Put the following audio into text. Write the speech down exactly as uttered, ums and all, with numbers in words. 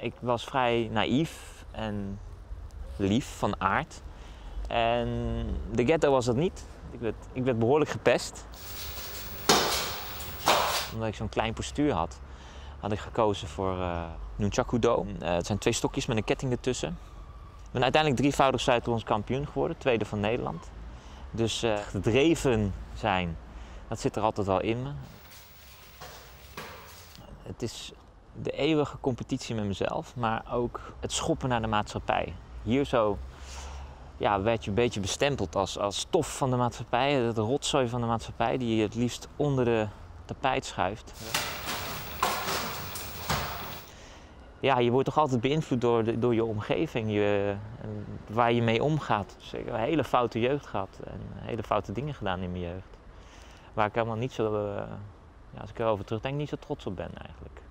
Ik was vrij naïef en lief van aard. En de ghetto was dat niet. Ik werd, ik werd behoorlijk gepest. Omdat ik zo'n klein postuur had, had ik gekozen voor uh, Nunchaku-do. Uh, het zijn twee stokjes met een ketting ertussen. Ik ben uiteindelijk drievoudig Zuid-Hollands kampioen geworden, tweede van Nederland. Dus uh, gedreven zijn, dat zit er altijd wel in me. Het is de eeuwige competitie met mezelf, maar ook het schoppen naar de maatschappij. Hier zo ja, werd je een beetje bestempeld als, als stof van de maatschappij, het rotzooi van de maatschappij die je het liefst onder de tapijt schuift. Ja, je wordt toch altijd beïnvloed door, de, door je omgeving, je, waar je mee omgaat. Dus ik heb een hele foute jeugd gehad en hele foute dingen gedaan in mijn jeugd. Waar ik helemaal niet zo, uh, ja, als ik erover terugdenk, niet zo trots op ben eigenlijk.